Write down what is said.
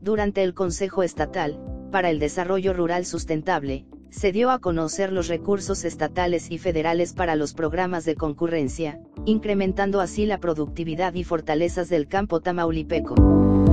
Durante el Consejo Estatal para el Desarrollo Rural Sustentable, se dio a conocer los recursos estatales y federales para los programas de concurrencia, incrementando así la productividad y fortalezas del campo tamaulipeco.